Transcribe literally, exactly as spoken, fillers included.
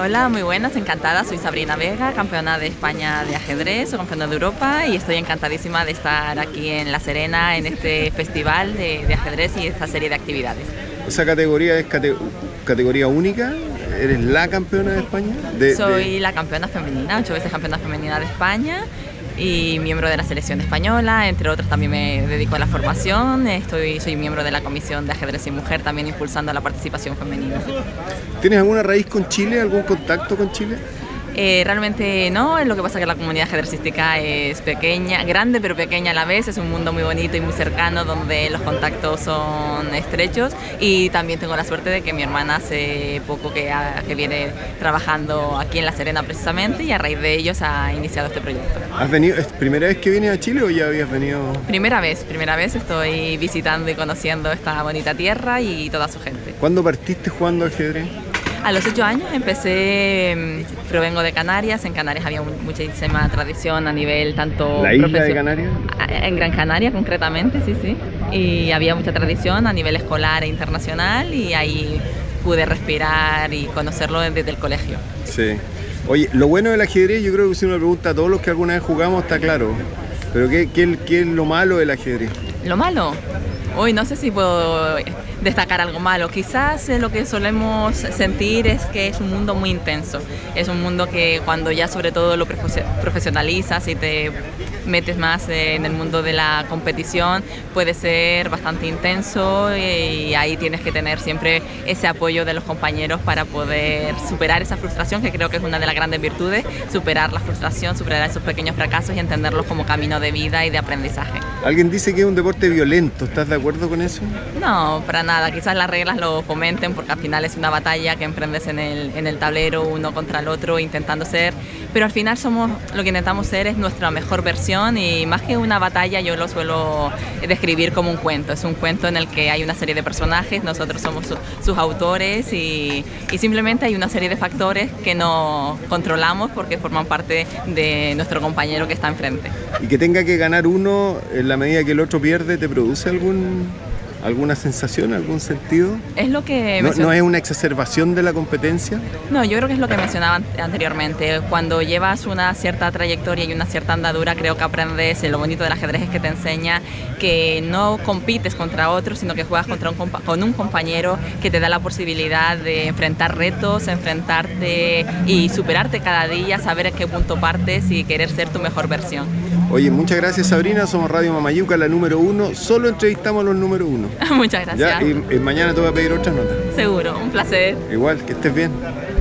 Hola, muy buenas, encantada. Soy Sabrina Vega, campeona de España de ajedrez, soy campeona de Europa y estoy encantadísima de estar aquí en La Serena en este festival de, de ajedrez y esta serie de actividades. ¿Esa categoría es cate categoría única? ¿Eres la campeona de España? De, soy de... la campeona femenina, ocho veces campeona femenina de España y miembro de la selección española, entre otros también me dedico a la formación, estoy, soy miembro de la Comisión de Ajedrez y Mujer, también impulsando la participación femenina. ¿Tienes alguna raíz con Chile, algún contacto con Chile? Eh, realmente no, lo que pasa es que la comunidad ajedrecística es pequeña, grande pero pequeña a la vez, es un mundo muy bonito y muy cercano donde los contactos son estrechos y también tengo la suerte de que mi hermana hace poco que, ha, que viene trabajando aquí en La Serena precisamente y a raíz de ellos ha iniciado este proyecto. ¿Has venido, es primera vez que vienes a Chile o ya habías venido? Primera vez, primera vez estoy visitando y conociendo esta bonita tierra y toda su gente. ¿Cuándo partiste jugando ajedrez? A los ocho años empecé, provengo de Canarias, en Canarias había muchísima tradición a nivel tanto... ¿La isla de Canarias? En Gran Canaria concretamente, sí, sí. Y había mucha tradición a nivel escolar e internacional y ahí pude respirar y conocerlo desde el colegio. Sí. Oye, lo bueno del ajedrez, yo creo que si uno le pregunta a todos los que alguna vez jugamos, está claro. Pero ¿qué, qué, qué es lo malo del ajedrez? ¿Lo malo? Hoy no sé si puedo destacar algo malo. Quizás lo que solemos sentir es que es un mundo muy intenso. Es un mundo que cuando ya sobre todo lo profesionalizas y te metes más en el mundo de la competición puede ser bastante intenso y ahí tienes que tener siempre ese apoyo de los compañeros para poder superar esa frustración, que creo que es una de las grandes virtudes, superar la frustración, superar esos pequeños fracasos y entenderlos como camino de vida y de aprendizaje. Alguien dice que es un deporte violento, ¿estás de acuerdo con eso? No, para nada, quizás las reglas lo fomenten porque al final es una batalla que emprendes en el, en el tablero uno contra el otro intentando ser, pero al final somos, lo que intentamos ser es nuestra mejor versión y más que una batalla yo lo suelo describir como un cuento, es un cuento en el que hay una serie de personajes, nosotros somos su, sus autores y, y simplemente hay una serie de factores que no controlamos porque forman parte de nuestro compañero que está enfrente. Y que tenga que ganar uno en la medida que el otro pierde, ¿te produce algún, alguna sensación, algún sentido? Es lo que ¿No, ¿No es una exacerbación de la competencia? No, yo creo que es lo que mencionaba anteriormente. Cuando llevas una cierta trayectoria y una cierta andadura, creo que aprendes, lo bonito del ajedrez es que te enseña que no compites contra otros, sino que juegas contra un, con un compañero que te da la posibilidad de enfrentar retos, enfrentarte y superarte cada día, saber en qué punto partes y querer ser tu mejor versión. Oye, muchas gracias Sabrina, somos Radio Mamayuca, la número uno, solo entrevistamos a los número uno. Muchas gracias. ¿Ya? Y, y mañana te voy a pedir otras notas. Seguro, un placer. Igual, que estés bien.